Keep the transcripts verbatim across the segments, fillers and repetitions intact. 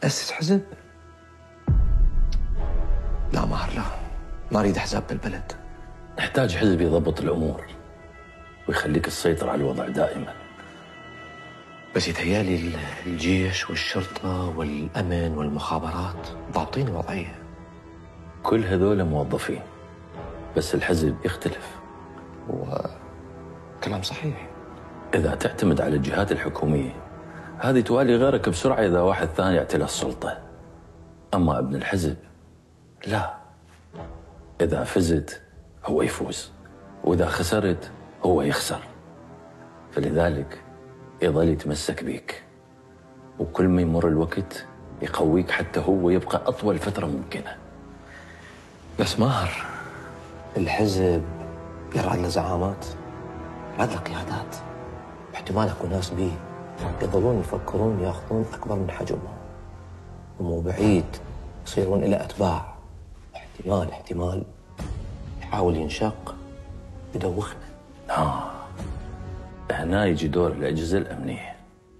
أسس حزب؟ لا ماهر لا، ما أريد أحزاب بالبلد. نحتاج حزب يضبط الأمور ويخليك تسيطر على الوضع دائما. بس يتهيالي الجيش والشرطة والأمن والمخابرات ضابطين الوضعية. كل هذول موظفين، بس الحزب يختلف. وكلام صحيح. إذا تعتمد على الجهات الحكومية هذه توالي غيرك بسرعة إذا واحد ثاني يعتلى السلطة. أما ابن الحزب لا، إذا فزت هو يفوز، وإذا خسرت هو يخسر. فلذلك يظل يتمسك بيك، وكل ما يمر الوقت يقويك حتى هو يبقى أطول فترة ممكنة. بس ماهر، الحزب يرعى له زعامات، يرعى له قيادات، احتمال اكو ناس بيه يظلون يفكرون ياخذون اكبر من حجمهم، ومو بعيد يصيرون الى اتباع. احتمال احتمال يحاول ينشق يدوخنا. آه هنا يجي دور الأجهزة الأمنية.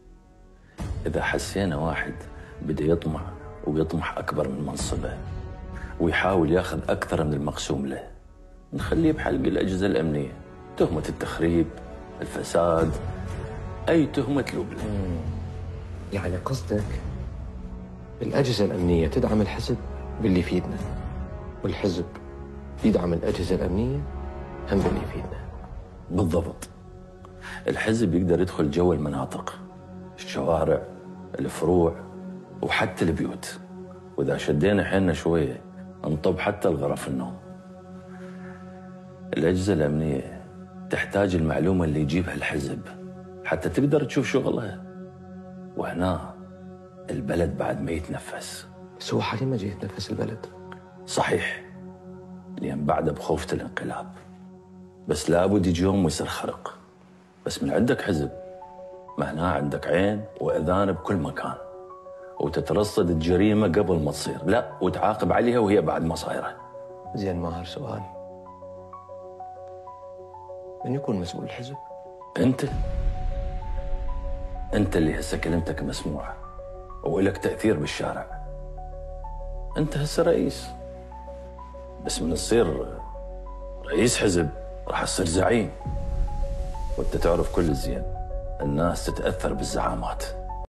إذا حسينا واحد بدأ يطمع ويطمح أكبر من منصبه ويحاول ياخذ أكثر من المقسوم له، نخليه بحلق الأجهزة الأمنية، تهمة التخريب، الفساد، أي تهمة تلوب له. يعني قصدك الأجهزة الأمنية تدعم الحزب باللي يفيدنا، والحزب يدعم الأجهزة الأمنية هم باللي يفيدنا. بالضبط. الحزب يقدر يدخل جو المناطق، الشوارع، الفروع، وحتى البيوت، وإذا شدينا حيلنا شوية نطب حتى الغرف النوم. الأجهزة الأمنية تحتاج المعلومة اللي يجيبها الحزب حتى تقدر تشوف شغلها، وهنا البلد بعد ما يتنفس. بس هو حاليا ما جاي يتنفس البلد. صحيح، لأن بعده بخوفة الانقلاب، بس لابد يجي يوم ويصير خرق. بس من عندك حزب معناه عندك عين وأذان بكل مكان، وتترصد الجريمة قبل ما تصير، لا وتعاقب عليها وهي بعد ما صايرة. زين ماهر، سؤال، من يكون مسؤول الحزب؟ أنت أنت اللي هسه كلمتك مسموعة ولك تأثير بالشارع. أنت هسه رئيس، بس من تصير رئيس حزب راح تصير زعيم، وأنت تعرف كل زين الناس تتأثر بالزعامات.